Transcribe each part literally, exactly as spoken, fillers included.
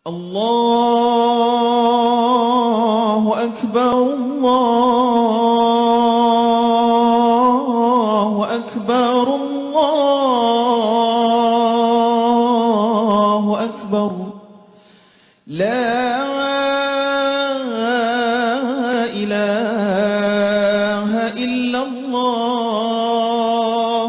Allahu Akbar, Allahu Akbar, Allahu Akbar. La ilaha illallah,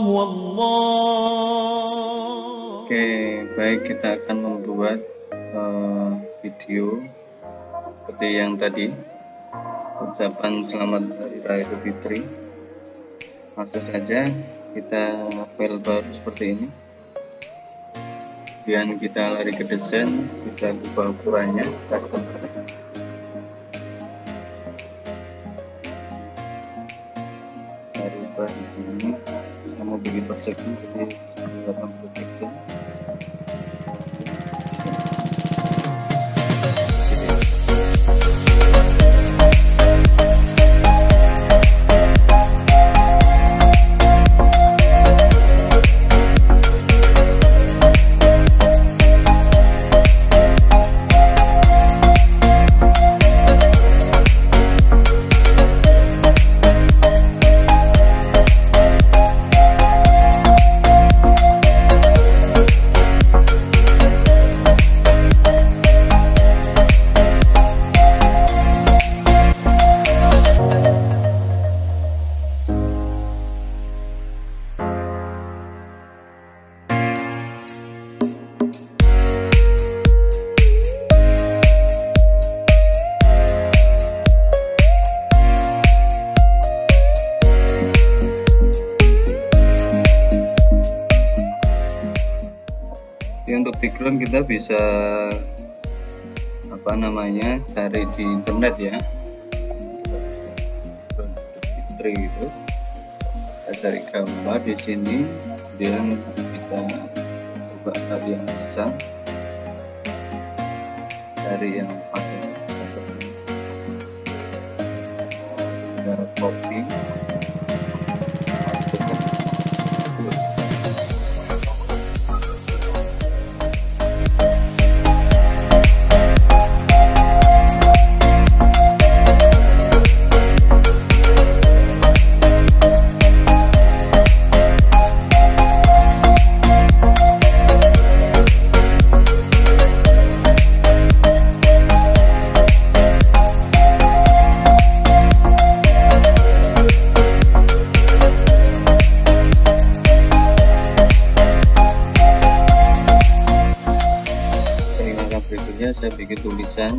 wallah. Oke, baik, kita akan membuat uh, video seperti yang tadi, ucapan selamat hari raya Idul Fitri. Langsung saja kita file baru seperti ini, kemudian kita lari ke desain, kita ubah ukurannya custom. Lari ubah di sini, kita mau bikin persection jadi delapan puluh pixel. Untuk background kita bisa apa namanya cari di internet ya, Fitri itu kita cari gambar di sini, dan kita coba cari yang bisa, cari yang pas, kita copy. Berikutnya saya bikin tulisan.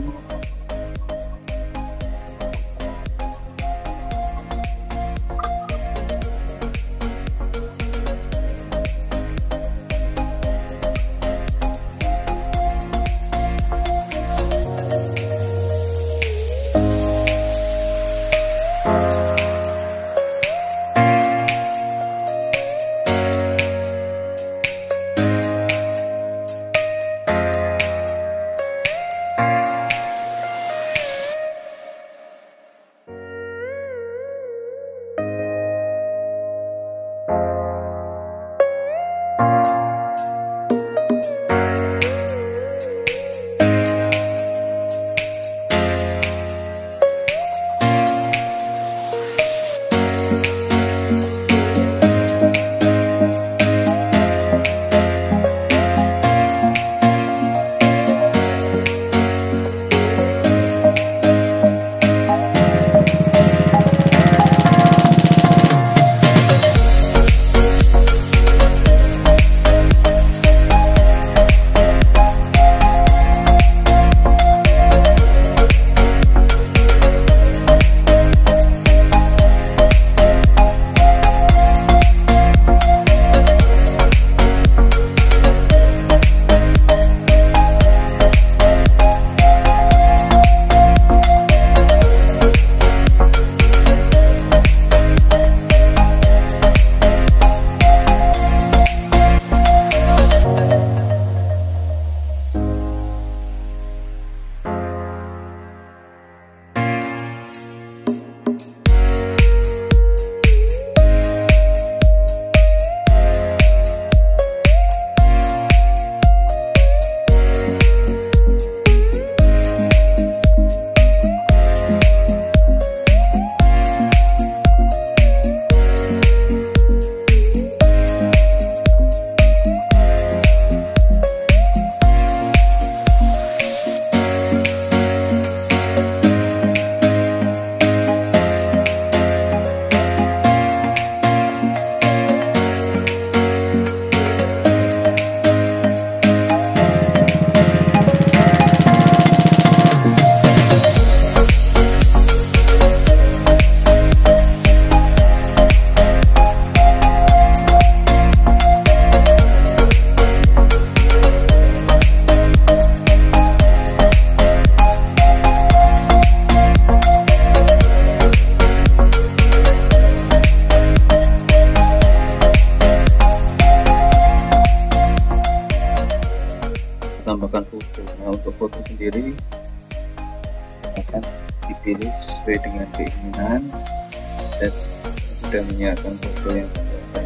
foto. Nah, untuk foto sendiri akan dipilih sesuai dengan keinginan dan sudah menyiapkan foto yang terbaik.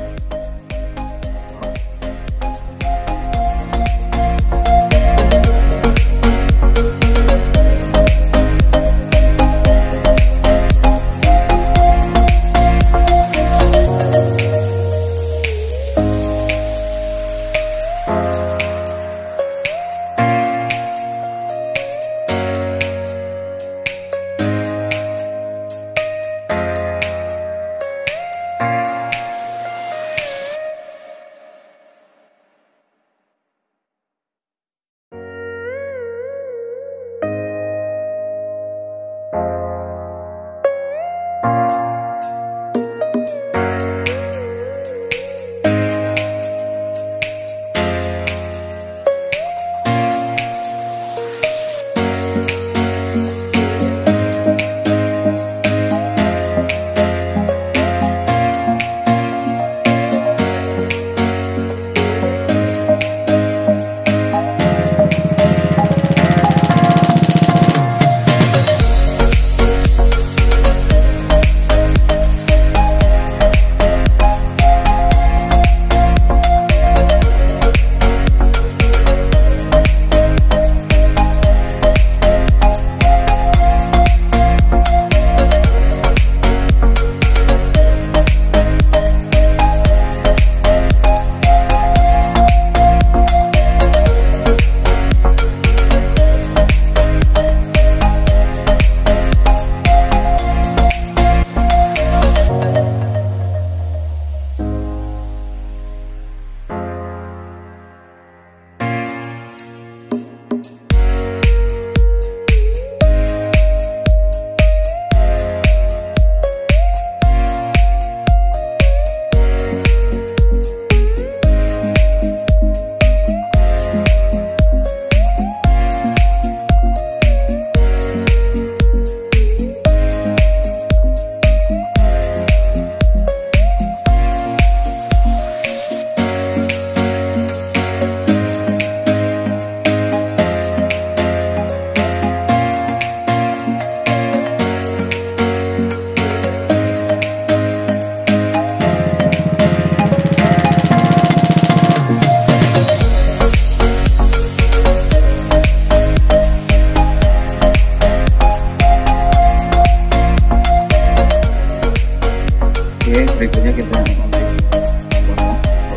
Berikutnya kita ambil warna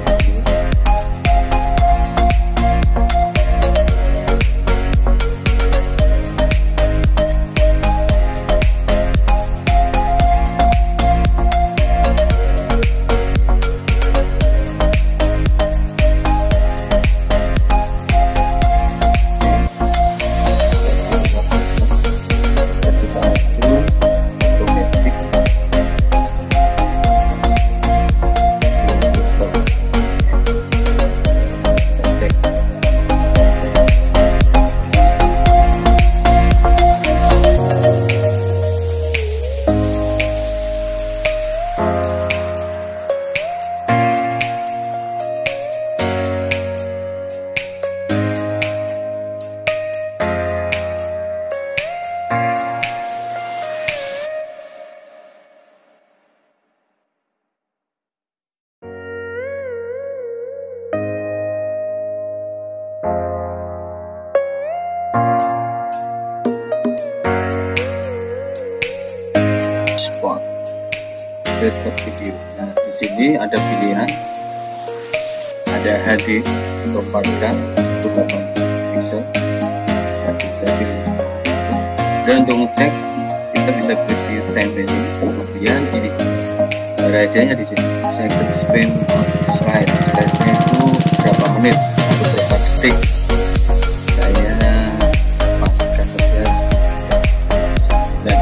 spot desktop video. Nah, di sini ada pilihan, ada H D untuk empat K delapan pixel, bisa pilih. Dan untuk ngecek kita bisa preview time ini, kemudian ini rahasianya di sini. Saya akan spend slide, slide-nya itu berapa menit atau berapa detik. Saya paskan saja dan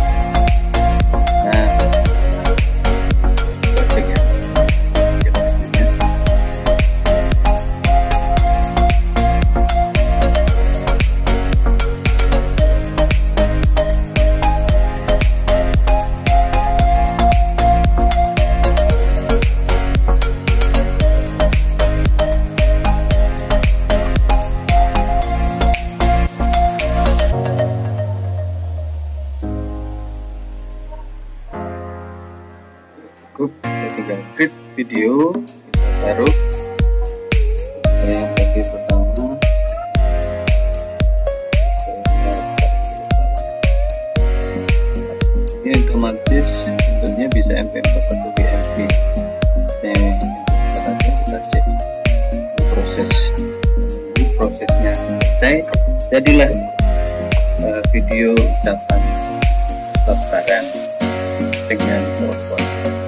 nah cek ya. video kita taruh yang bagi pertama. Ini otomatis tentunya bisa M P empat atau B M P. Nah, kita save proses. Ini prosesnya selesai, jadilah uh, video ucapan lebaran dengan telepon.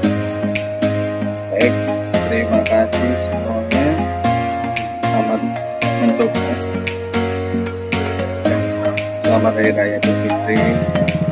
Baik, terima kasih semuanya. Selamat mencoba. Selamat Hari Raya Idul Fitri.